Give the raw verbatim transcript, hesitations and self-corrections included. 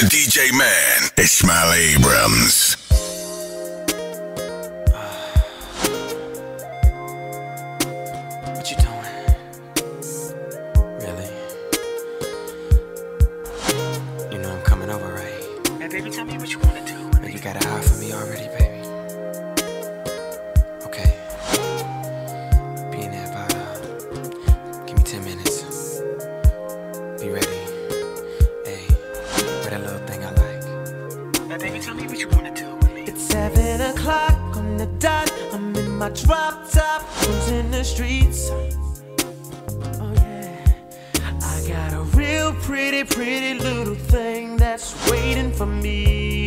to Djman, Ishmael Abrams. What you doing? Really? You know I'm coming over, right? Hey, baby, tell me what you wanna do. You got a eye for me already, baby. Okay. Be in there about, uh, give me ten minutes. Be ready. Hey, wear that little thing I like. Hey, baby, tell me what you wanna do with me. It's seven o'clock on the dot. I'm in my drop top, cruising the streets. Oh yeah, I got a real pretty, pretty little thing that's waiting for me.